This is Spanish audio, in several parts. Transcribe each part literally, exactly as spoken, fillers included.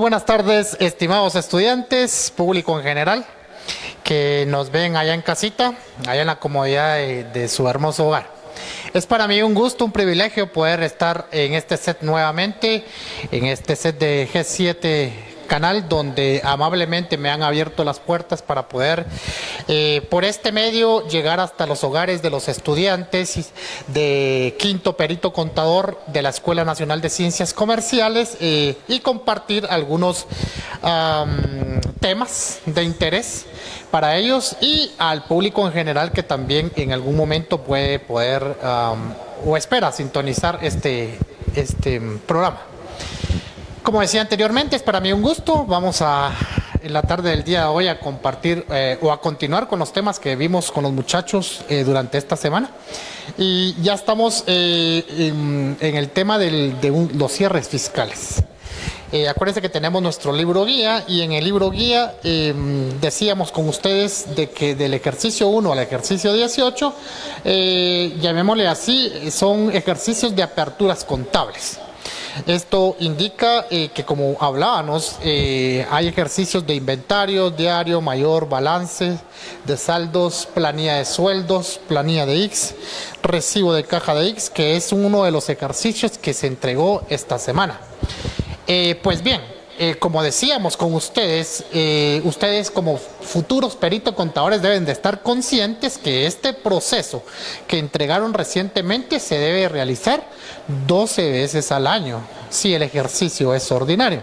buenas tardes, estimados estudiantes, público en general, que nos ven allá en casita, allá en la comodidad de, de su hermoso hogar. Es para mí un gusto, un privilegio poder estar en este set nuevamente, en este set de G siete canal, donde amablemente me han abierto las puertas para poder eh, por este medio llegar hasta los hogares de los estudiantes de quinto perito contador de la Escuela Nacional de Ciencias Comerciales eh, y compartir algunos um, temas de interés para ellos y al público en general que también en algún momento puede poder um, o espera sintonizar este, este programa. Como decía anteriormente, es para mí un gusto. Vamos a, en la tarde del día de hoy, a compartir eh, o a continuar con los temas que vimos con los muchachos eh, durante esta semana. Y ya estamos eh, en, en el tema del, de un, los cierres fiscales. Eh, acuérdense que tenemos nuestro libro guía y en el libro guía eh, decíamos con ustedes de que del ejercicio uno al ejercicio dieciocho, eh, llamémosle así, son ejercicios de aperturas contables. Esto indica eh, que, como hablábamos, eh, hay ejercicios de inventario, diario, mayor, balance, de saldos, planilla de sueldos, planilla de I X, recibo de caja de I X, que es uno de los ejercicios que se entregó esta semana. Eh, pues bien, eh, como decíamos con ustedes, eh, ustedes como futuros peritos contadores deben de estar conscientes que este proceso que entregaron recientemente se debe realizar doce veces al año, si el ejercicio es ordinario,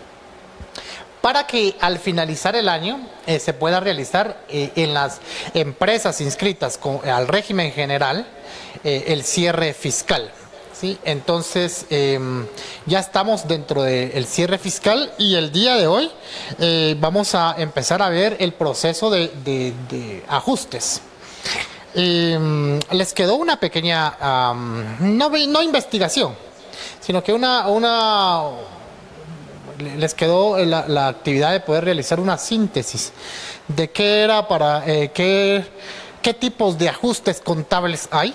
para que al finalizar el año eh, se pueda realizar eh, en las empresas inscritas con, al régimen general eh, el cierre fiscal. ¿Sí? Entonces eh, ya estamos dentro del cierre fiscal y el día de hoy eh, vamos a empezar a ver el proceso de, de, de ajustes. Eh, les quedó una pequeña, um, no, no investigación, sino que una, una les quedó la, la actividad de poder realizar una síntesis de qué era para, eh, qué, qué tipos de ajustes contables hay.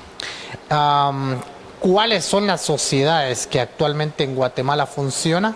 Um, cuáles son las sociedades que actualmente en Guatemala funcionan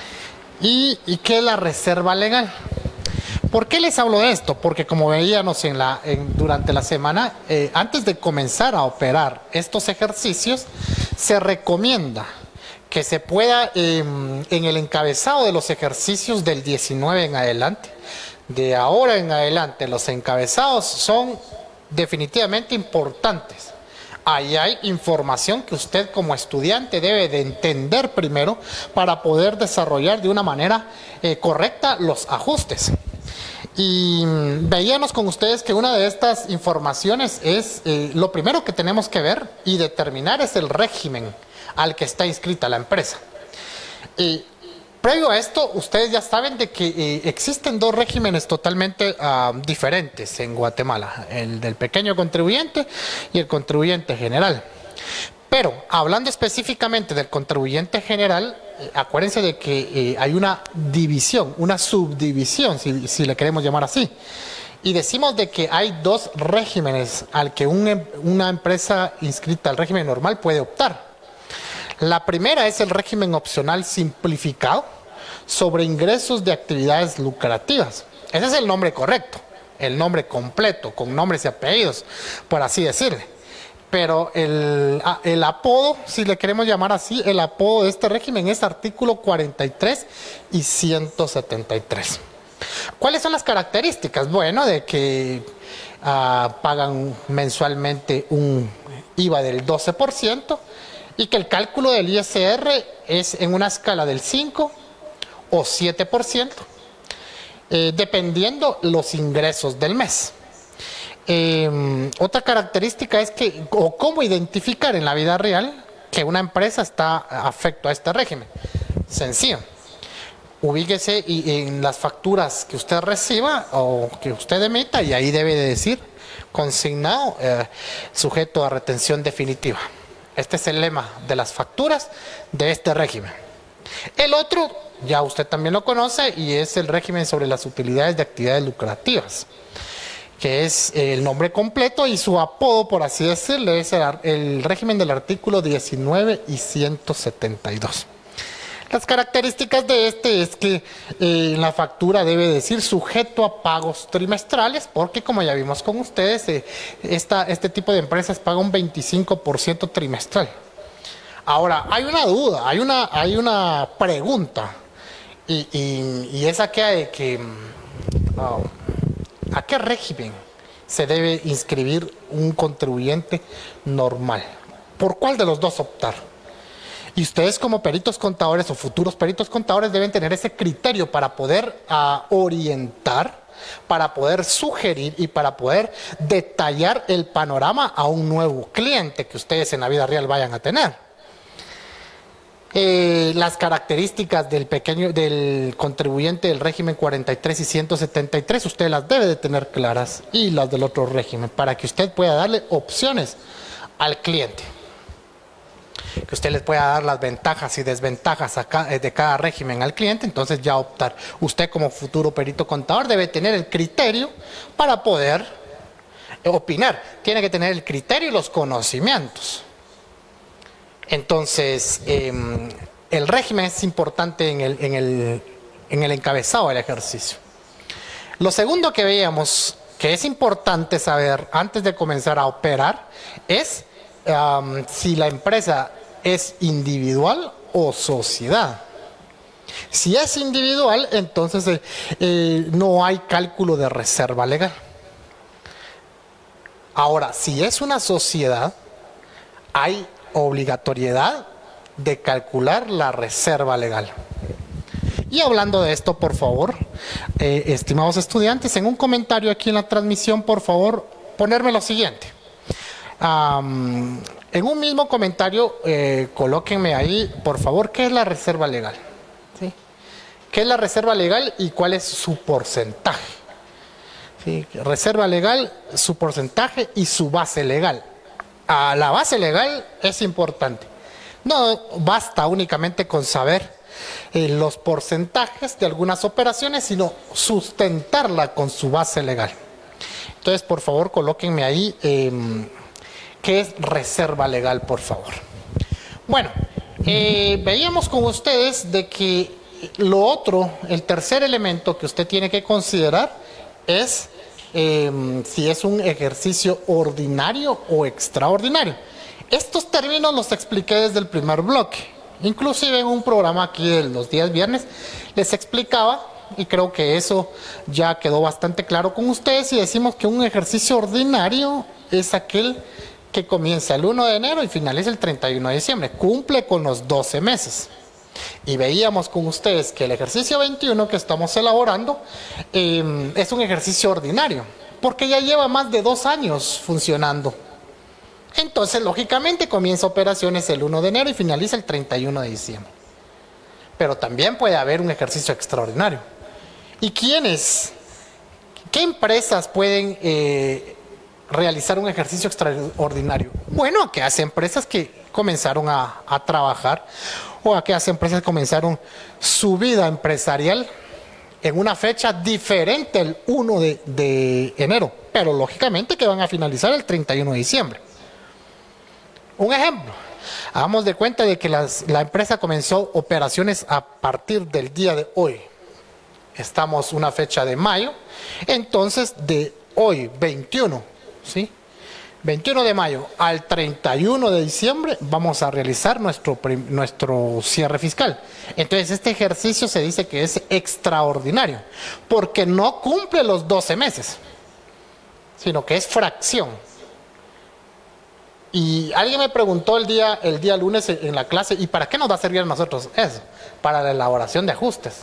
y, y qué es la reserva legal. ¿Por qué les hablo de esto? Porque como veíamos en la, en, durante la semana, eh, antes de comenzar a operar estos ejercicios, se recomienda que se pueda, eh, en el encabezado de los ejercicios del diecinueve en adelante, de ahora en adelante, los encabezados son definitivamente importantes. Ahí hay información que usted como estudiante debe de entender primero para poder desarrollar de una manera eh, correcta los ajustes. Y veíamos con ustedes que una de estas informaciones es eh, lo primero que tenemos que ver y determinar es el régimen al que está inscrita la empresa. Y previo a esto, ustedes ya saben de que eh, existen dos regímenes totalmente uh, diferentes en Guatemala, el del pequeño contribuyente y el contribuyente general. Pero hablando específicamente del contribuyente general, eh, acuérdense de que eh, hay una división, una subdivisión, si, si le queremos llamar así. Y decimos de que hay dos regímenes al que un, una empresa inscrita al régimen normal puede optar. La primera es el régimen opcional simplificado sobre ingresos de actividades lucrativas. Ese es el nombre correcto, el nombre completo, con nombres y apellidos, por así decirle. Pero el, el apodo, si le queremos llamar así, el apodo de este régimen es artículo cuarenta y tres y ciento setenta y tres. ¿Cuáles son las características? Bueno, de que uh, pagan mensualmente un I V A del doce por ciento, y que el cálculo del I S R es en una escala del cinco o siete por ciento, eh, dependiendo los ingresos del mes. Eh, otra característica es que, o cómo identificar en la vida real que una empresa está afecto a este régimen. Sencillo. Ubíquese y, en las facturas que usted reciba o que usted emita y ahí debe de decir consignado, eh, sujeto a retención definitiva. Este es el lema de las facturas de este régimen. El otro, ya usted también lo conoce, y es el régimen sobre las utilidades de actividades lucrativas, que es el nombre completo y su apodo, por así decirlo, es el, el régimen del artículo diecinueve y ciento setenta y dos. Las características de este es que eh, la factura debe decir sujeto a pagos trimestrales, porque como ya vimos con ustedes, eh, esta, este tipo de empresas paga un veinticinco por ciento trimestral. Ahora, hay una duda, hay una, hay una pregunta, y, y, y es aquella de que, oh, ¿a qué régimen se debe inscribir un contribuyente normal? ¿Por cuál de los dos optar? Y ustedes como peritos contadores o futuros peritos contadores deben tener ese criterio para poder uh, orientar, para poder sugerir y para poder detallar el panorama a un nuevo cliente que ustedes en la vida real vayan a tener. Eh, las características del pequeño del contribuyente del régimen cuarenta y tres y ciento setenta y tres usted las debe de tener claras, y las del otro régimen, para que usted pueda darle opciones al cliente, que usted les pueda dar las ventajas y desventajas de cada régimen al cliente. Entonces ya optar. Usted como futuro perito contador debe tener el criterio para poder opinar, tiene que tener el criterio y los conocimientos. Entonces, eh, el régimen es importante en el, en, el, en el encabezado del ejercicio. Lo segundo que veíamos que es importante saber antes de comenzar a operar es um, si la empresa es individual o sociedad. Si es individual, entonces eh, eh, no hay cálculo de reserva legal. Ahora, si es una sociedad, hay obligatoriedad de calcular la reserva legal. Y hablando de esto, por favor, eh, estimados estudiantes, en un comentario aquí en la transmisión, por favor, ponerme lo siguiente. Um, en un mismo comentario, eh, colóquenme ahí, por favor, ¿qué es la reserva legal? ¿Sí? ¿Qué es la reserva legal y cuál es su porcentaje? ¿Sí? Reserva legal, su porcentaje y su base legal. A la base legal es importante. No basta únicamente con saber eh, los porcentajes de algunas operaciones, sino sustentarla con su base legal. Entonces, por favor, colóquenme ahí eh, qué es reserva legal, por favor. Bueno, eh, veíamos con ustedes de que lo otro, el tercer elemento que usted tiene que considerar es Eh, si es un ejercicio ordinario o extraordinario. Estos términos los expliqué desde el primer bloque, inclusive en un programa aquí de los días viernes les explicaba, y creo que eso ya quedó bastante claro con ustedes, y decimos que un ejercicio ordinario es aquel que comienza el uno de enero y finaliza el treinta y uno de diciembre, cumple con los doce meses. Y veíamos con ustedes que el ejercicio veintiuno que estamos elaborando eh, es un ejercicio ordinario, porque ya lleva más de dos años funcionando. Entonces, lógicamente, comienza operaciones el uno de enero y finaliza el treinta y uno de diciembre. Pero también puede haber un ejercicio extraordinario. ¿Y quiénes? ¿Qué empresas pueden eh, realizar un ejercicio extraordinario? Bueno, aquellas empresas que comenzaron a, a trabajar, o aquellas empresas comenzaron su vida empresarial en una fecha diferente el uno de enero, pero lógicamente que van a finalizar el treinta y uno de diciembre. Un ejemplo, hagamos de cuenta de que las, la empresa comenzó operaciones a partir del día de hoy. Estamos una fecha de mayo, entonces de hoy, veintiuno, ¿sí? veintiuno de mayo al treinta y uno de diciembre vamos a realizar nuestro, nuestro cierre fiscal. Entonces este ejercicio se dice que es extraordinario, porque no cumple los doce meses, sino que es fracción. Y alguien me preguntó el día, el día lunes en la clase, ¿y para qué nos va a servir a nosotros eso? Para la elaboración de ajustes.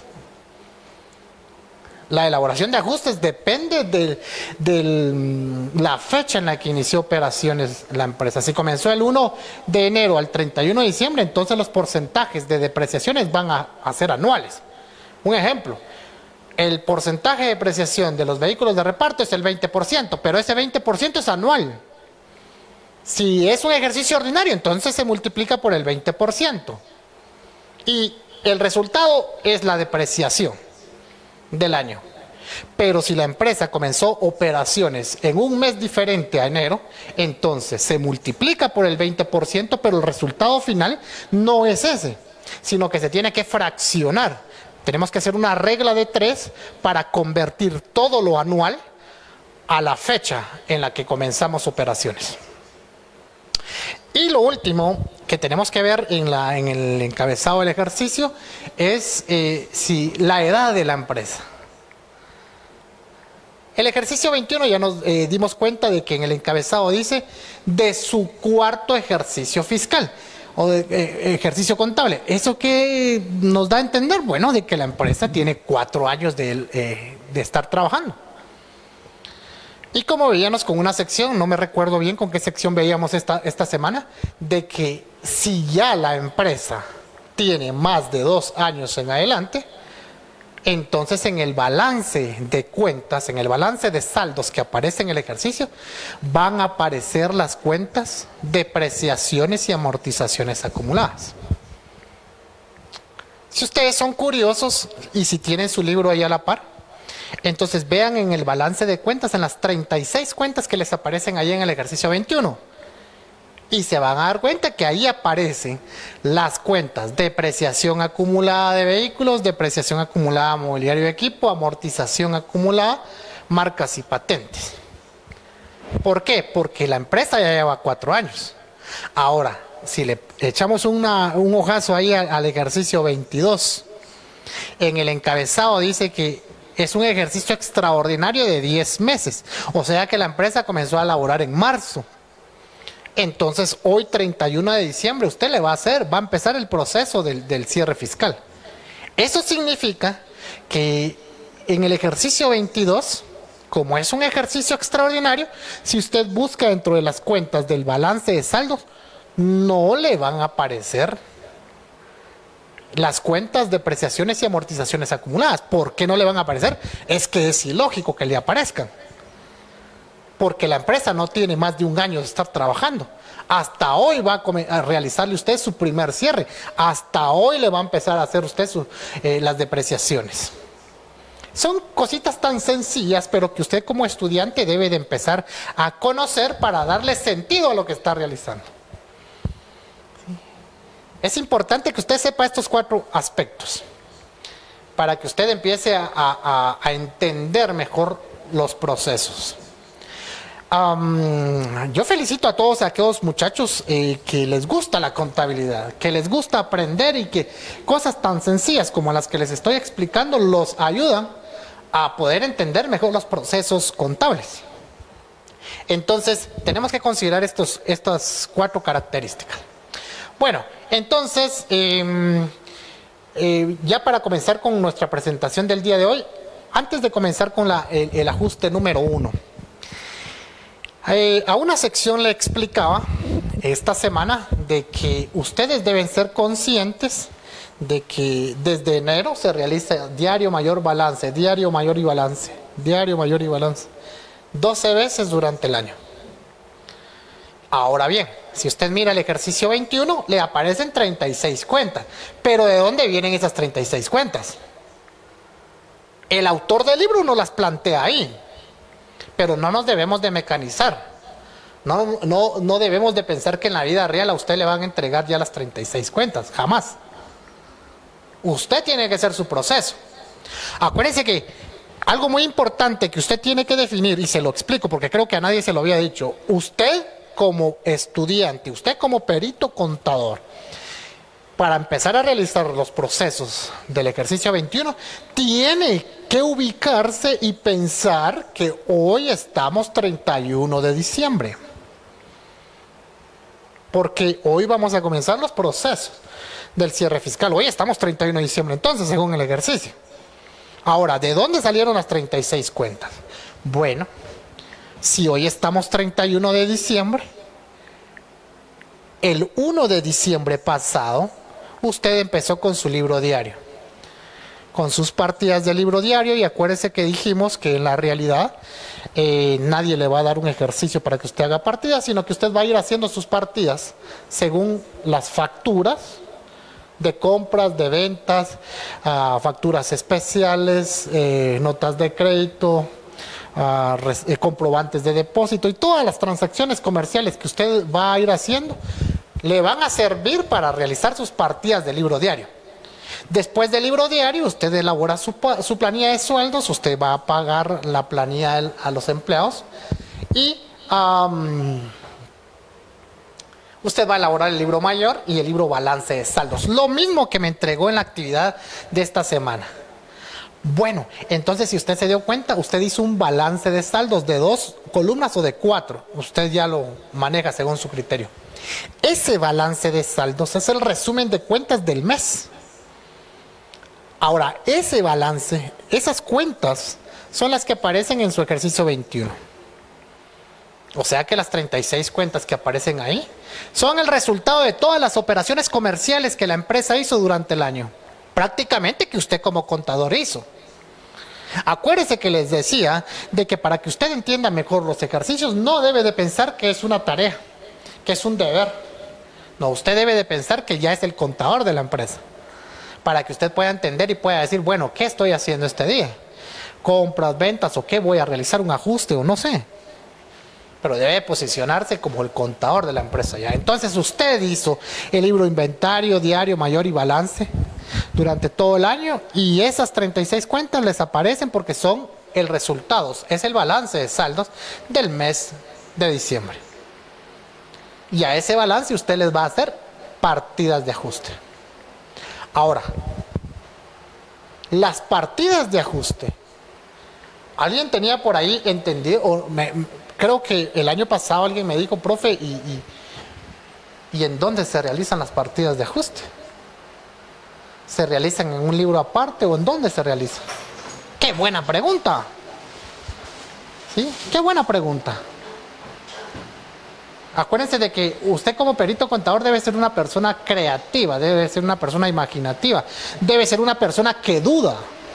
La elaboración de ajustes depende de, de la fecha en la que inició operaciones la empresa. Si comenzó el uno de enero al treinta y uno de diciembre, entonces los porcentajes de depreciaciones van a, a ser anuales. Un ejemplo, el porcentaje de depreciación de los vehículos de reparto es el veinte por ciento, pero ese veinte por ciento es anual. Si es un ejercicio ordinario, entonces se multiplica por el veinte por ciento. Y el resultado es la depreciación del año. Pero si la empresa comenzó operaciones en un mes diferente a enero, entonces se multiplica por el veinte por ciento, pero el resultado final no es ese. sino que se tiene que fraccionar. Tenemos que hacer una regla de tres para convertir todo lo anual a la fecha en la que comenzamos operaciones. Y lo último que tenemos que ver en, la, en el encabezado del ejercicio es eh, si la edad de la empresa. El ejercicio veintiuno ya nos eh, dimos cuenta de que en el encabezado dice de su cuarto ejercicio fiscal o de eh, ejercicio contable. ¿Eso qué nos da a entender? Bueno, de que la empresa tiene cuatro años de, eh, de estar trabajando. Y como veíamos con una sección, no me recuerdo bien con qué sección veíamos esta, esta semana, de que si ya la empresa tiene más de dos años en adelante, entonces en el balance de cuentas, en el balance de saldos que aparece en el ejercicio, van a aparecer las cuentas depreciaciones y amortizaciones acumuladas. Si ustedes son curiosos y si tienen su libro ahí a la par, entonces vean en el balance de cuentas, en las treinta y seis cuentas que les aparecen ahí en el ejercicio veintiuno. Y se van a dar cuenta que ahí aparecen las cuentas: depreciación acumulada de vehículos, depreciación acumulada de mobiliario y equipo, amortización acumulada, marcas y patentes. ¿Por qué? Porque la empresa ya lleva cuatro años. Ahora, si le echamos una, un ojazo ahí al, al ejercicio veintidós, en el encabezado dice que es un ejercicio extraordinario de diez meses. O sea que la empresa comenzó a laborar en marzo. Entonces, hoy treinta y uno de diciembre, usted le va a hacer, va a empezar el proceso del, del cierre fiscal. Eso significa que en el ejercicio veintidós, como es un ejercicio extraordinario, si usted busca dentro de las cuentas del balance de saldos, no le van a aparecer las cuentas de depreciaciones y amortizaciones acumuladas. ¿Por qué no le van a aparecer? Es que es ilógico que le aparezcan. Porque la empresa no tiene más de un año de estar trabajando. Hasta hoy va a, a realizarle usted su primer cierre. Hasta hoy le va a empezar a hacer usted su, eh, las depreciaciones. Son cositas tan sencillas, pero que usted como estudiante debe de empezar a conocer para darle sentido a lo que está realizando. Es importante que usted sepa estos cuatro aspectos para que usted empiece a, a, a entender mejor los procesos. Um, yo felicito a todos aquellos muchachos eh, que les gusta la contabilidad, que les gusta aprender y que cosas tan sencillas como las que les estoy explicando los ayudan a poder entender mejor los procesos contables. Entonces, tenemos que considerar estos, estas cuatro características. Bueno, entonces, eh, eh, ya para comenzar con nuestra presentación del día de hoy, antes de comenzar con la, el, el ajuste número uno, eh, a una sección le explicaba esta semana de que ustedes deben ser conscientes de que desde enero se realiza diario mayor balance, diario mayor y balance, diario mayor y balance, doce veces durante el año. Ahora bien, si usted mira el ejercicio veintiuno, le aparecen treinta y seis cuentas. Pero ¿de dónde vienen esas treinta y seis cuentas? El autor del libro nos las plantea ahí. Pero no nos debemos de mecanizar. No, no, no debemos de pensar que en la vida real a usted le van a entregar ya las treinta y seis cuentas. Jamás. Usted tiene que hacer su proceso. Acuérdense que algo muy importante que usted tiene que definir, y se lo explico porque creo que a nadie se lo había dicho, usted como estudiante, usted como perito contador, para empezar a realizar los procesos del ejercicio veintiuno, tiene que ubicarse y pensar que hoy estamos treinta y uno de diciembre. Porque hoy vamos a comenzar los procesos del cierre fiscal. Hoy estamos treinta y uno de diciembre, entonces, según el ejercicio. Ahora, ¿de dónde salieron las treinta y seis cuentas? Bueno, si hoy estamos treinta y uno de diciembre, el uno de diciembre pasado, usted empezó con su libro diario, con sus partidas de libro diario, y acuérdese que dijimos que en la realidad eh, nadie le va a dar un ejercicio para que usted haga partidas, sino que usted va a ir haciendo sus partidas según las facturas de compras, de ventas, uh, facturas especiales, eh, notas de crédito, uh, res, eh, comprobantes de depósito y todas las transacciones comerciales que usted va a ir haciendo le van a servir para realizar sus partidas de libro diario. Después del libro diario, usted elabora su, su planilla de sueldos, usted va a pagar la planilla a los empleados y um, usted va a elaborar el libro mayor y el libro balance de saldos. Lo mismo que me entregó en la actividad de esta semana. Bueno, entonces si usted se dio cuenta, usted hizo un balance de saldos de dos columnas o de cuatro. Usted ya lo maneja según su criterio. Ese balance de saldos es el resumen de cuentas del mes. Ahora, ese balance, esas cuentas son las que aparecen en su ejercicio veintiuno. O sea que las treinta y seis cuentas que aparecen ahí son el resultado de todas las operaciones comerciales que la empresa hizo durante el año. Prácticamente que usted como contador hizo. Acuérdese que les decía de que para que usted entienda mejor los ejercicios no debe de pensar que es una tarea, que es un deber. No, usted debe de pensar que ya es el contador de la empresa. Para que usted pueda entender y pueda decir, bueno, ¿qué estoy haciendo este día? ¿Compras, ventas o qué? ¿Voy a realizar un ajuste o no sé? Pero debe posicionarse como el contador de la empresa ya. Entonces usted hizo el libro inventario, diario, mayor y balance durante todo el año y esas treinta y seis cuentas les aparecen porque son el resultado, es el balance de saldos del mes de diciembre. Y a ese balance usted les va a hacer partidas de ajuste. Ahora, las partidas de ajuste, alguien tenía por ahí entendido, o me, creo que el año pasado alguien me dijo, profe, ¿y, y, ¿y en dónde se realizan las partidas de ajuste? ¿Se realizan en un libro aparte o en dónde se realizan? ¡Qué buena pregunta! ¿Sí? ¡Qué buena pregunta! Acuérdense de que usted como perito contador debe ser una persona creativa, debe ser una persona imaginativa, debe ser una persona que duda.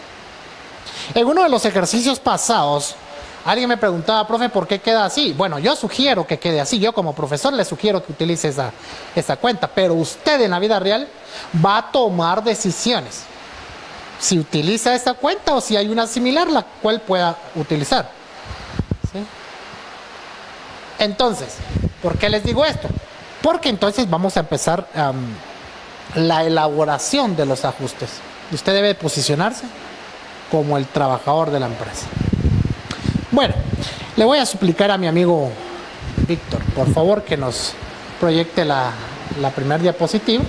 En uno de los ejercicios pasados, alguien me preguntaba, profe, ¿por qué queda así? Bueno, yo sugiero que quede así, yo como profesor le sugiero que utilice esa, esa cuenta, pero usted en la vida real va a tomar decisiones. Si utiliza esa cuenta o si hay una similar la cual pueda utilizar. ¿Sí? Entonces, ¿por qué les digo esto? Porque entonces vamos a empezar um, la elaboración de los ajustes. Usted debe posicionarse como el trabajador de la empresa. Bueno, le voy a suplicar a mi amigo Víctor, por favor, que nos proyecte la, la primera diapositiva.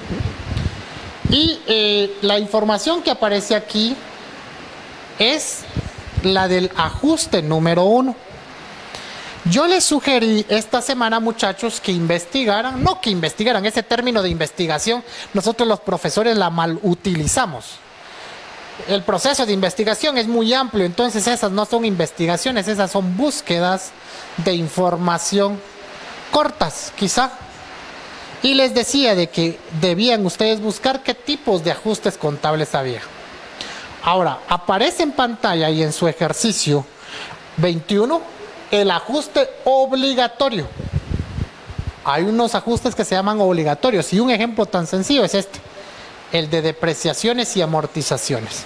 Y eh, la información que aparece aquí es la del ajuste número uno. Yo les sugerí esta semana, muchachos, que investigaran, no que investigaran, ese término de investigación, nosotros los profesores la mal utilizamos. El proceso de investigación es muy amplio, entonces esas no son investigaciones, esas son búsquedas de información cortas, quizá. Y les decía de que debían ustedes buscar qué tipos de ajustes contables había. Ahora, aparece en pantalla y en su ejercicio veintiuno el ajuste obligatorio. Hay unos ajustes que se llaman obligatorios y un ejemplo tan sencillo es este, el de depreciaciones y amortizaciones.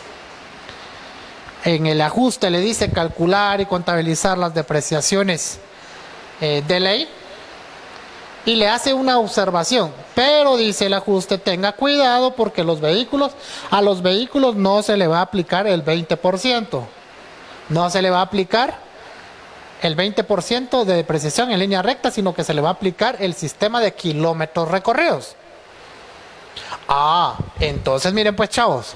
En el ajuste le dice calcular y contabilizar las depreciaciones eh, de ley y le hace una observación, pero dice el ajuste, tenga cuidado porque los vehículos, a los vehículos no se le va a aplicar el veinte por ciento, no se le va a aplicar el veinte por ciento de depreciación en línea recta, sino que se le va a aplicar el sistema de kilómetros recorridos. Ah, entonces miren pues, chavos,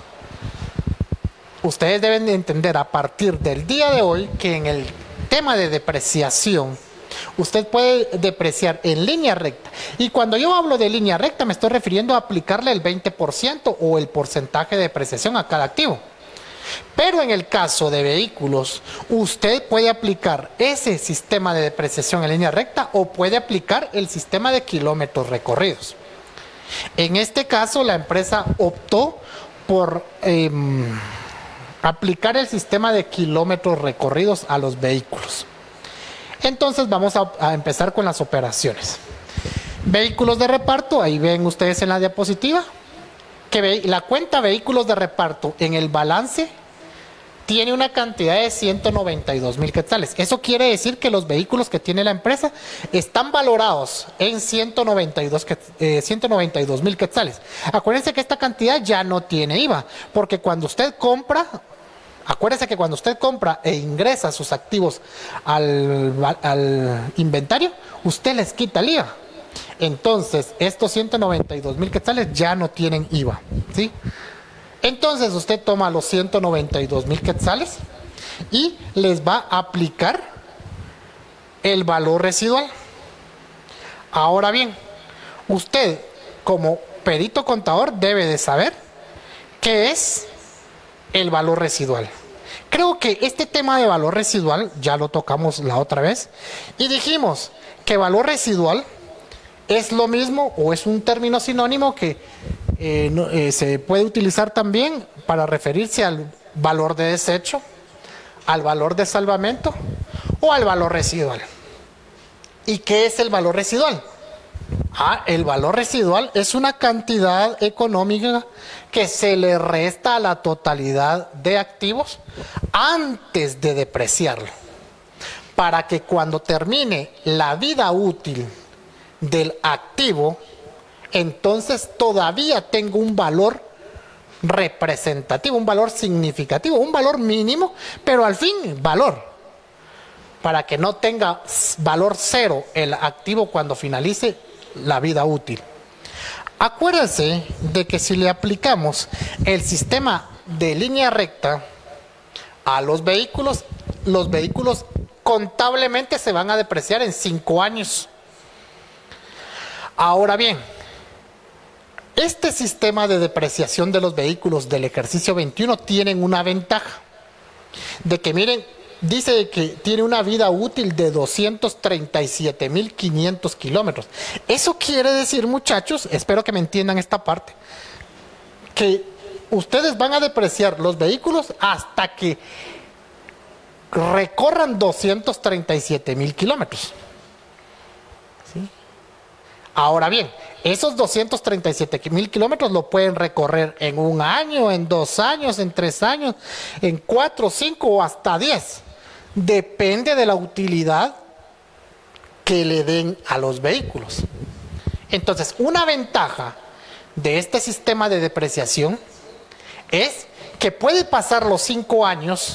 ustedes deben de entender a partir del día de hoy que en el tema de depreciación usted puede depreciar en línea recta, y cuando yo hablo de línea recta me estoy refiriendo a aplicarle el veinte por ciento o el porcentaje de depreciación a cada activo. Pero en el caso de vehículos, usted puede aplicar ese sistema de depreciación en línea recta o puede aplicar el sistema de kilómetros recorridos. En este caso, la empresa optó por eh, aplicar el sistema de kilómetros recorridos a los vehículos. Entonces vamos a, a empezar con las operaciones. Vehículos de reparto, ahí ven ustedes en la diapositiva, que ve, la cuenta vehículos de reparto en el balance tiene una cantidad de ciento noventa y dos mil quetzales. Eso quiere decir que los vehículos que tiene la empresa están valorados en ciento noventa y dos mil quetzales. Acuérdense que esta cantidad ya no tiene I V A, porque cuando usted compra, acuérdese que cuando usted compra e ingresa sus activos al, al inventario, usted les quita el I V A. Entonces, estos ciento noventa y dos mil quetzales ya no tienen I V A, ¿sí? Entonces, usted toma los ciento noventa y dos mil quetzales y les va a aplicar el valor residual. Ahora bien, usted como perito contador debe de saber qué es el valor residual. Creo que este tema de valor residual ya lo tocamos la otra vez y dijimos que valor residual es lo mismo o es un término sinónimo que eh, no, eh, se puede utilizar también para referirse al valor de desecho, al valor de salvamento o al valor residual. ¿Y qué es el valor residual? Ah, el valor residual es una cantidad económica que se le resta a la totalidad de activos antes de depreciarlo, para que cuando termine la vida útil del activo, entonces todavía tengo un valor representativo, un valor significativo, un valor mínimo, pero al fin valor, para que no tenga valor cero el activo cuando finalice la vida útil. Acuérdense de que si le aplicamos el sistema de línea recta a los vehículos, los vehículos contablemente se van a depreciar en cinco años. Ahora bien, este sistema de depreciación de los vehículos del ejercicio veintiuno tienen una ventaja, de que miren, dice que tiene una vida útil de doscientos treinta y siete mil quinientos kilómetros. Eso quiere decir, muchachos, espero que me entiendan esta parte, que ustedes van a depreciar los vehículos hasta que recorran doscientos treinta y siete mil kilómetros. ¿Sí? Ahora bien, esos doscientos treinta y siete mil kilómetros lo pueden recorrer en un año, en dos años, en tres años, en cuatro, cinco o hasta diez. Depende de la utilidad que le den a los vehículos. Entonces, una ventaja de este sistema de depreciación es que puede pasar los cinco años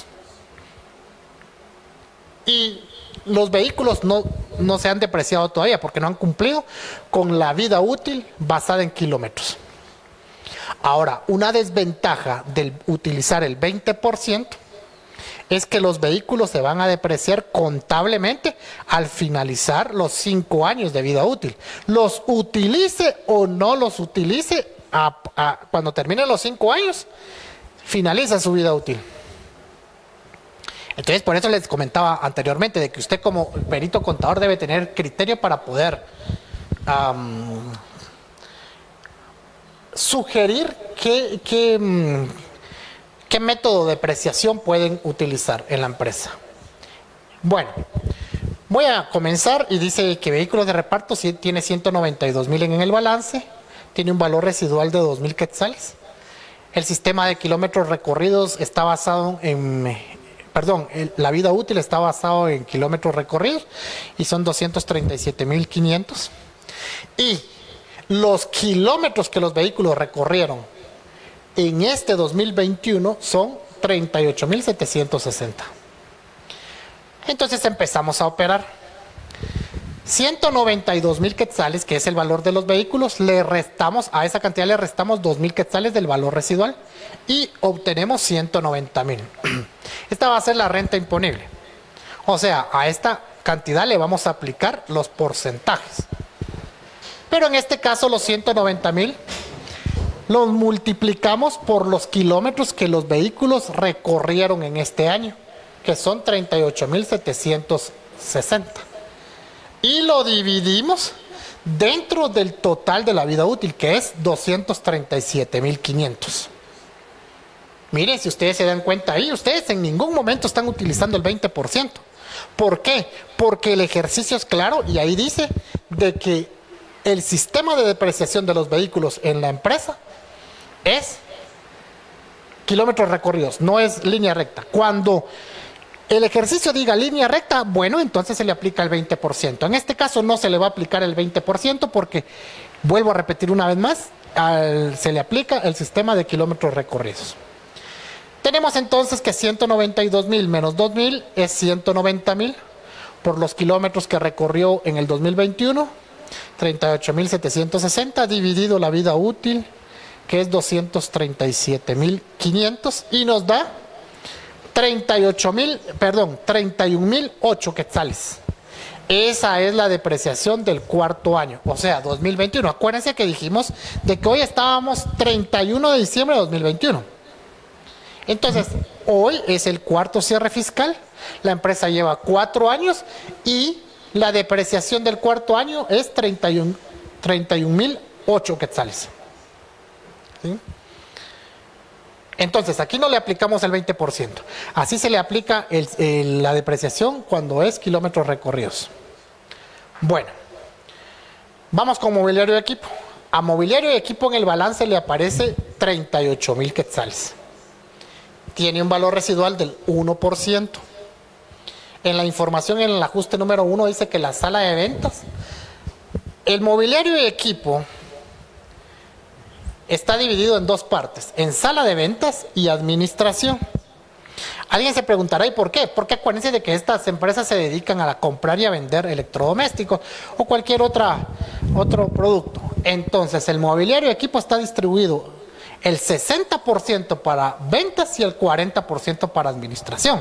y los vehículos no, no se han depreciado todavía porque no han cumplido con la vida útil basada en kilómetros. Ahora, una desventaja del utilizar el veinte por ciento es que los vehículos se van a depreciar contablemente al finalizar los cinco años de vida útil. Los utilice o no los utilice, a, a, cuando terminen los cinco años, finaliza su vida útil. Entonces, por eso les comentaba anteriormente de que usted como perito contador debe tener criterio para poder um, sugerir qué, qué, um, qué método de depreciación pueden utilizar en la empresa. Bueno, voy a comenzar y dice que vehículos de reparto tiene ciento noventa y dos mil en el balance, tiene un valor residual de dos mil quetzales. El sistema de kilómetros recorridos está basado en... Perdón, el, la vida útil está basado en kilómetros recorridos y son doscientos treinta y siete mil quinientos. Y los kilómetros que los vehículos recorrieron en este dos mil veintiuno son treinta y ocho mil setecientos sesenta. Entonces empezamos a operar. ciento noventa y dos mil quetzales, que es el valor de los vehículos, le restamos, a esa cantidad le restamos dos mil quetzales del valor residual y obtenemos ciento noventa mil. Esta va a ser la renta imponible. O sea, a esta cantidad le vamos a aplicar los porcentajes. Pero en este caso los ciento noventa mil los multiplicamos por los kilómetros que los vehículos recorrieron en este año, que son treinta y ocho mil setecientos sesenta. Y lo dividimos dentro del total de la vida útil, que es doscientos treinta y siete mil quinientos. Miren, si ustedes se dan cuenta ahí, ustedes en ningún momento están utilizando el veinte por ciento. ¿Por qué? Porque el ejercicio es claro y ahí dice de que el sistema de depreciación de los vehículos en la empresa es kilómetros recorridos, no es línea recta. Cuando el ejercicio diga línea recta, bueno, entonces se le aplica el veinte por ciento. En este caso no se le va a aplicar el veinte por ciento porque, vuelvo a repetir una vez más, al, se le aplica el sistema de kilómetros recorridos. Tenemos entonces que ciento noventa y dos mil menos dos mil es ciento noventa mil por los kilómetros que recorrió en el dos mil veintiuno, treinta y ocho mil setecientos sesenta dividido la vida útil, que es doscientos treinta y siete mil quinientos, y nos da treinta y ocho mil, perdón, treinta y un mil ocho quetzales. Esa es la depreciación del cuarto año, o sea, dos mil veintiuno. Acuérdense que dijimos de que hoy estábamos treinta y uno de diciembre de dos mil veintiuno. Entonces, hoy es el cuarto cierre fiscal, la empresa lleva cuatro años y la depreciación del cuarto año es treinta y un mil ocho quetzales. ¿Sí? Entonces, aquí no le aplicamos el veinte por ciento. Así se le aplica el, el, la depreciación cuando es kilómetros recorridos. Bueno, vamos con mobiliario de equipo. A mobiliario de equipo en el balance le aparece treinta y ocho mil quetzales. Tiene un valor residual del uno por ciento. En la información en el ajuste número uno dice que la sala de ventas, el mobiliario de equipo está dividido en dos partes, en sala de ventas y administración. Alguien se preguntará, ¿y por qué? Porque acuérdense de que estas empresas se dedican a comprar y a vender electrodomésticos o cualquier otra, otro producto. Entonces, el mobiliario de equipo está distribuido el sesenta por ciento para ventas y el cuarenta por ciento para administración.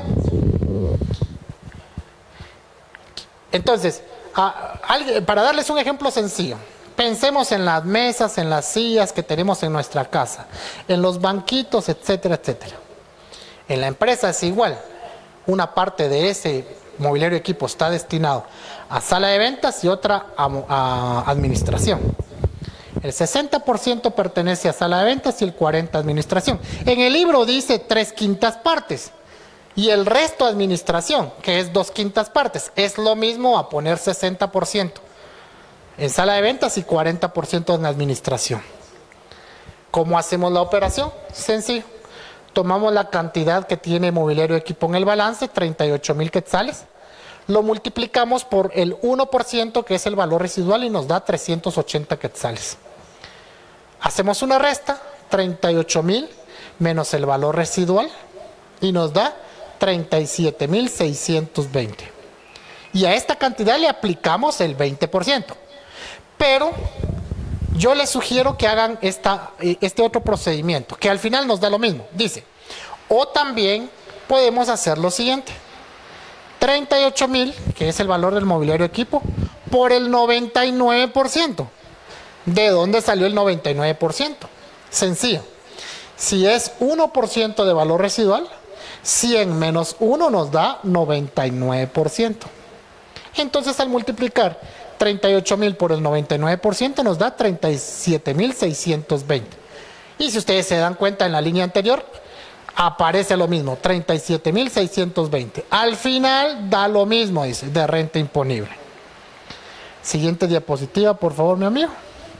Entonces, a, a, para darles un ejemplo sencillo, pensemos en las mesas, en las sillas que tenemos en nuestra casa, en los banquitos, etcétera, etcétera. En la empresa es igual. Una parte de ese mobiliario de equipo está destinado a sala de ventas y otra a, a administración. El sesenta por ciento pertenece a sala de ventas y el cuarenta por ciento a administración. En el libro dice tres quintas partes y el resto administración, que es dos quintas partes. Es lo mismo a poner sesenta por ciento. En sala de ventas y cuarenta por ciento en administración. ¿Cómo hacemos la operación? Sencillo. Tomamos la cantidad que tiene mobiliario de equipo en el balance, treinta y ocho mil quetzales. Lo multiplicamos por el uno por ciento, que es el valor residual, y nos da trescientos ochenta quetzales. Hacemos una resta, treinta y ocho mil menos el valor residual, y nos da treinta y siete mil seiscientos veinte. Y a esta cantidad le aplicamos el veinte por ciento. Pero yo les sugiero que hagan esta, este otro procedimiento, que al final nos da lo mismo. Dice, o también podemos hacer lo siguiente. treinta y ocho mil, que es el valor del mobiliario equipo, por el noventa y nueve por ciento. ¿De dónde salió el noventa y nueve por ciento? Sencillo. Si es uno por ciento de valor residual, cien menos uno nos da noventa y nueve por ciento. Entonces, al multiplicar treinta y ocho mil por el noventa y nueve por ciento nos da treinta y siete mil seiscientos veinte. Y si ustedes se dan cuenta en la línea anterior, aparece lo mismo, treinta y siete mil seiscientos veinte. Al final da lo mismo, dice, de renta imponible. Siguiente diapositiva, por favor, mi amigo.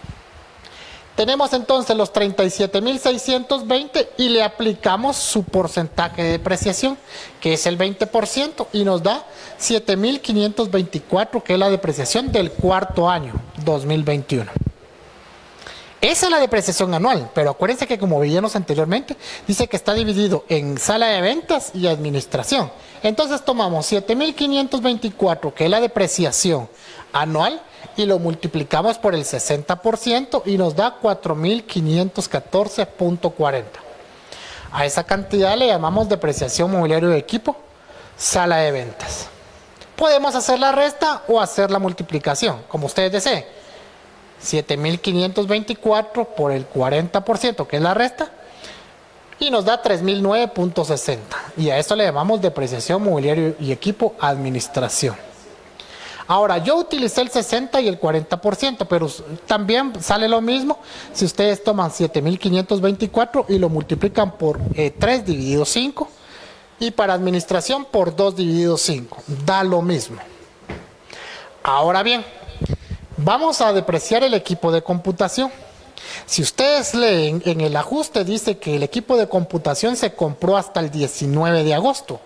Tenemos entonces los treinta y siete mil seiscientos veinte y le aplicamos su porcentaje de depreciación, que es el veinte por ciento, y nos da siete mil quinientos veinticuatro, que es la depreciación del cuarto año, dos mil veintiuno. Esa es la depreciación anual, pero acuérdense que, como veíamos anteriormente, dice que está dividido en sala de ventas y administración. Entonces tomamos siete mil quinientos veinticuatro, que es la depreciación anual, y lo multiplicamos por el sesenta por ciento y nos da cuatro mil quinientos catorce punto cuarenta. A esa cantidad le llamamos depreciación mobiliario de equipo, sala de ventas. Podemos hacer la resta o hacer la multiplicación, como ustedes deseen. siete mil quinientos veinticuatro por el cuarenta por ciento, que es la resta, y nos da tres mil nueve punto sesenta. Y a eso le llamamos depreciación mobiliario y equipo, administración. Ahora, yo utilicé el sesenta y el cuarenta por ciento, pero también sale lo mismo si ustedes toman siete mil quinientos veinticuatro y lo multiplican por eh, tres dividido cinco, y para administración por dos dividido cinco. Da lo mismo. Ahora bien, vamos a depreciar el equipo de computación. Si ustedes leen en el ajuste, dice que el equipo de computación se compró hasta el diecinueve de agosto.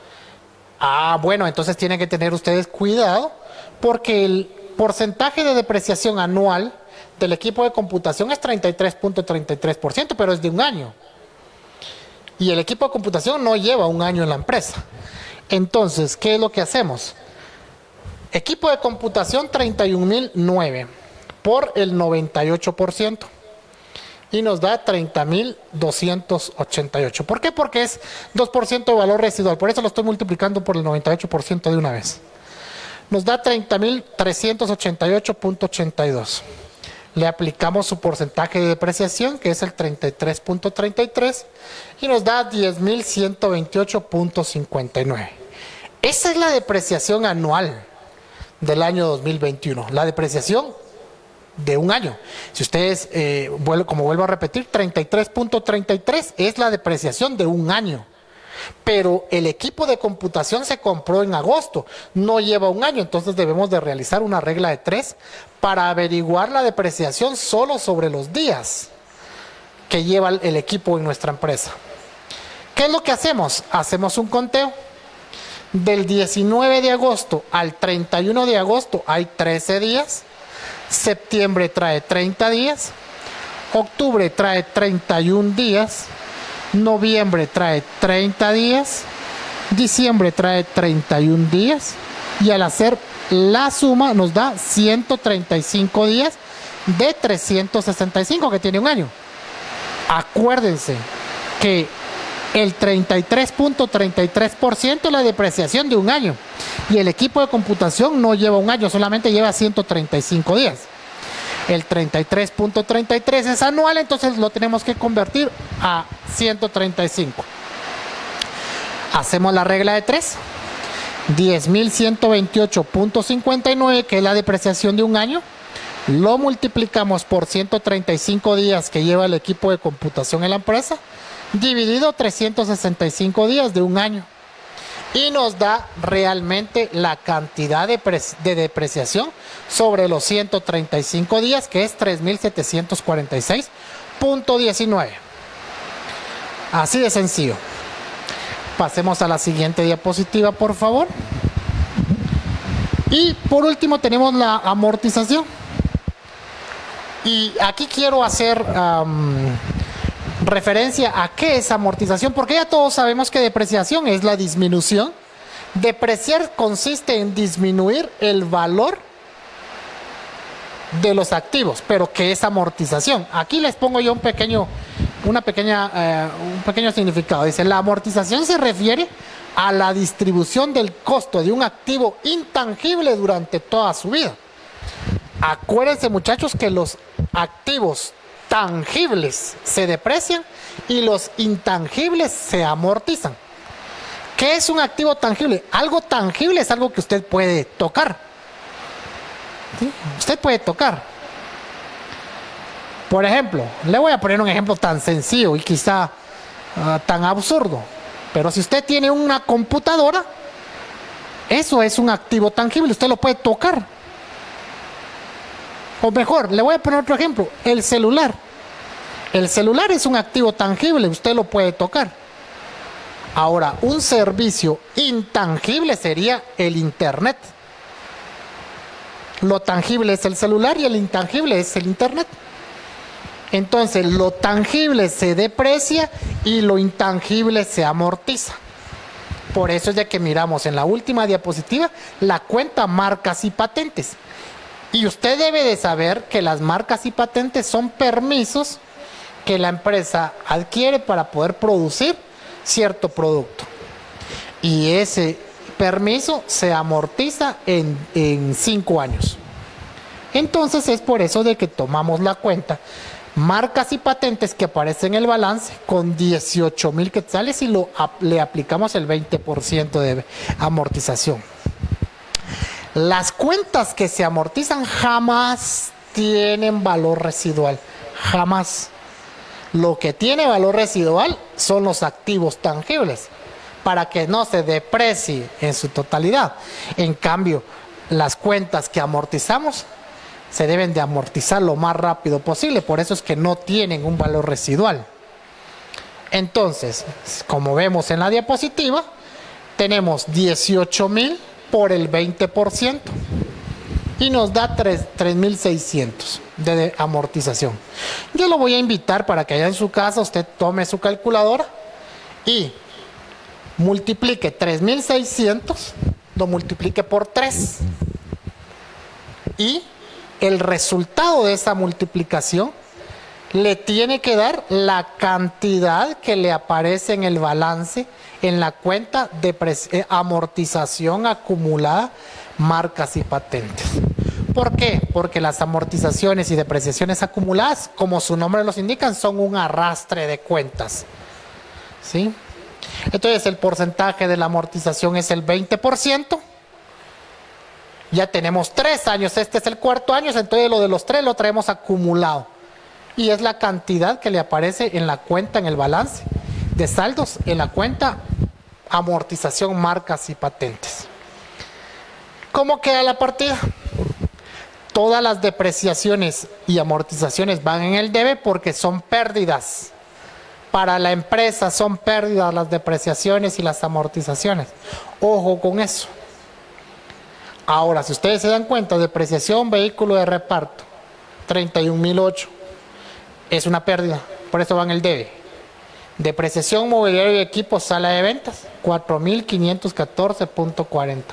Ah, bueno, entonces tienen que tener ustedes cuidado porque el porcentaje de depreciación anual del equipo de computación es treinta y tres punto treinta y tres por ciento, pero es de un año. Y el equipo de computación no lleva un año en la empresa. Entonces, ¿qué es lo que hacemos? Equipo de computación treinta y un mil nueve por el noventa y ocho por ciento. Y nos da treinta mil doscientos ochenta y ocho. ¿Por qué? Porque es dos por ciento de valor residual. Por eso lo estoy multiplicando por el noventa y ocho por ciento de una vez. Nos da treinta mil trescientos ochenta y ocho punto ochenta y dos. Le aplicamos su porcentaje de depreciación, que es el treinta y tres punto treinta y tres, y nos da diez mil ciento veintiocho punto cincuenta y nueve. Esa es la depreciación anual del año dos mil veintiuno. La depreciación de un año. Si ustedes, eh, vuelvo, como vuelvo a repetir, treinta y tres punto treinta y tres es la depreciación de un año. Pero el equipo de computación se compró en agosto, no lleva un año, entonces debemos de realizar una regla de tres para averiguar la depreciación solo sobre los días que lleva el equipo en nuestra empresa. ¿Qué es lo que hacemos? Hacemos un conteo. Del diecinueve de agosto al treinta y uno de agosto hay trece días. Septiembre trae treinta días, octubre trae treinta y un días, noviembre trae treinta días, diciembre trae treinta y un días, y al hacer la suma nos da ciento treinta y cinco días de trescientos sesenta y cinco, que tiene un año. Acuérdense que el treinta y tres punto treinta y tres por ciento es la depreciación de un año y el equipo de computación no lleva un año, solamente lleva ciento treinta y cinco días. El treinta y tres punto treinta y tres es anual, entonces lo tenemos que convertir a ciento treinta y cinco. Hacemos la regla de tres. diez mil ciento veintiocho punto cincuenta y nueve, que es la depreciación de un año, lo multiplicamos por ciento treinta y cinco días que lleva el equipo de computación en la empresa, dividido trescientos sesenta y cinco días de un año, y nos da realmente la cantidad de, de depreciación sobre los ciento treinta y cinco días, que es tres mil setecientos cuarenta y seis punto diecinueve. Así de sencillo. Pasemos a la siguiente diapositiva, por favor. Y por último tenemos la amortización. Y aquí quiero hacer um, referencia a qué es amortización, porque ya todos sabemos que depreciación es la disminución. Depreciar consiste en disminuir el valor de los activos, pero ¿qué es amortización? Aquí les pongo yo un pequeño, una pequeña, eh, un pequeño significado. Dice, la amortización se refiere a la distribución del costo de un activo intangible durante toda su vida. Acuérdense, muchachos, que los activos tangibles se deprecian y los intangibles se amortizan. ¿Qué es un activo tangible? Algo tangible es algo que usted puede tocar. ¿Sí? Usted puede tocar. Por ejemplo, le voy a poner un ejemplo tan sencillo y quizá uh, tan absurdo. Pero si usted tiene una computadora, eso es un activo tangible, usted lo puede tocar. O mejor, le voy a poner otro ejemplo, el celular. El celular es un activo tangible, usted lo puede tocar. Ahora, un servicio intangible sería el internet. Lo tangible es el celular y el intangible es el internet. Entonces, lo tangible se deprecia y lo intangible se amortiza. Por eso es de que miramos en la última diapositiva la cuenta marcas y patentes. Y usted debe de saber que las marcas y patentes son permisos que la empresa adquiere para poder producir cierto producto. Y ese permiso se amortiza en, en cinco años. Entonces es por eso de que tomamos la cuenta marcas y patentes que aparecen en el balance con dieciocho mil quetzales y lo, le aplicamos el veinte por ciento de amortización. Las cuentas que se amortizan jamás tienen valor residual, jamás. Lo que tiene valor residual son los activos tangibles, para que no se deprecie en su totalidad. En cambio, las cuentas que amortizamos se deben de amortizar lo más rápido posible, por eso es que no tienen un valor residual. Entonces, como vemos en la diapositiva, tenemos dieciocho mil por el veinte por ciento y nos da tres mil seiscientos de, de amortización. Yo lo voy a invitar para que allá en su casa usted tome su calculadora y multiplique tres mil seiscientos, lo multiplique por tres y el resultado de esa multiplicación le tiene que dar la cantidad que le aparece en el balance en la cuenta de eh, amortización acumulada, marcas y patentes. ¿Por qué? Porque las amortizaciones y depreciaciones acumuladas, como su nombre los indican, son un arrastre de cuentas, ¿sí? Entonces el porcentaje de la amortización es el veinte por ciento. Ya tenemos tres años, este es el cuarto año, entonces lo de los tres lo traemos acumulado. Y es la cantidad que le aparece en la cuenta, en el balance de saldos, en la cuenta amortización, marcas y patentes. ¿Cómo queda la partida? Todas las depreciaciones y amortizaciones van en el debe porque son pérdidas. Para la empresa son pérdidas las depreciaciones y las amortizaciones. Ojo con eso. Ahora, si ustedes se dan cuenta, depreciación, vehículo de reparto, treinta y un mil ocho. Es una pérdida, por eso va en el debe. Depreciación, mobiliario y equipo, sala de ventas, cuatro mil quinientos catorce punto cuarenta.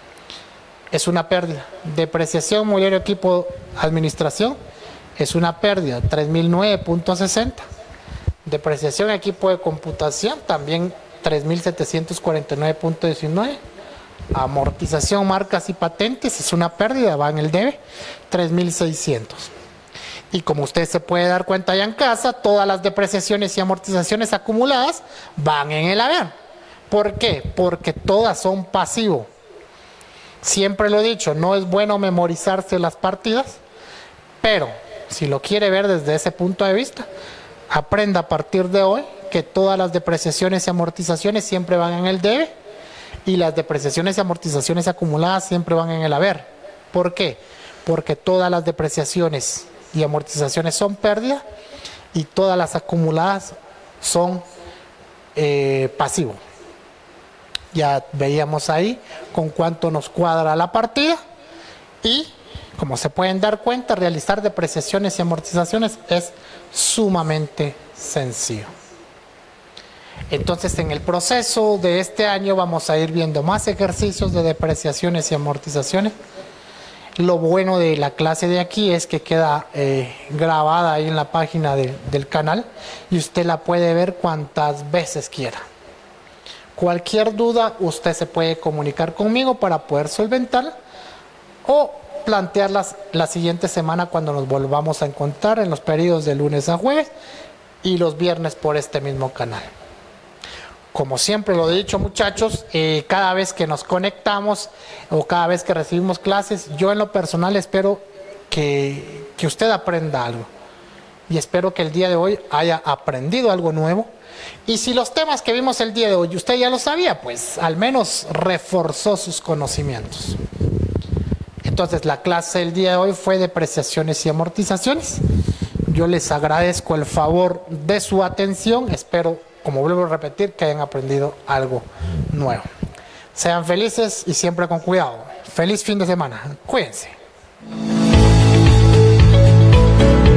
Es una pérdida. Depreciación, mobiliario, equipo, administración, es una pérdida, tres mil nueve punto sesenta. Depreciación, equipo de computación, también tres mil setecientos cuarenta y nueve punto diecinueve. Amortización, marcas y patentes, es una pérdida, va en el debe, tres mil seiscientos. Y como usted se puede dar cuenta allá en casa, todas las depreciaciones y amortizaciones acumuladas van en el haber. ¿Por qué? Porque todas son pasivos. Siempre lo he dicho, no es bueno memorizarse las partidas, pero si lo quiere ver desde ese punto de vista, aprenda a partir de hoy que todas las depreciaciones y amortizaciones siempre van en el debe y las depreciaciones y amortizaciones acumuladas siempre van en el haber. ¿Por qué? Porque todas las depreciaciones y amortizaciones son pérdidas y todas las acumuladas son eh, pasivos. Ya veíamos ahí con cuánto nos cuadra la partida y como se pueden dar cuenta, realizar depreciaciones y amortizaciones es sumamente sencillo. Entonces en el proceso de este año vamos a ir viendo más ejercicios de depreciaciones y amortizaciones. Lo bueno de la clase de aquí es que queda eh, grabada ahí en la página de, del canal y usted la puede ver cuantas veces quiera. Cualquier duda usted se puede comunicar conmigo para poder solventarla o plantearlas la siguiente semana cuando nos volvamos a encontrar en los periodos de lunes a jueves y los viernes por este mismo canal. Como siempre lo he dicho, muchachos, eh, cada vez que nos conectamos o cada vez que recibimos clases, yo en lo personal espero que, que usted aprenda algo. Y espero que el día de hoy haya aprendido algo nuevo. Y si los temas que vimos el día de hoy usted ya lo sabía, pues al menos reforzó sus conocimientos. Entonces la clase del día de hoy fue depreciaciones y amortizaciones. Yo les agradezco el favor de su atención. Espero, como vuelvo a repetir, que hayan aprendido algo nuevo. Sean felices y siempre con cuidado. Feliz fin de semana. Cuídense.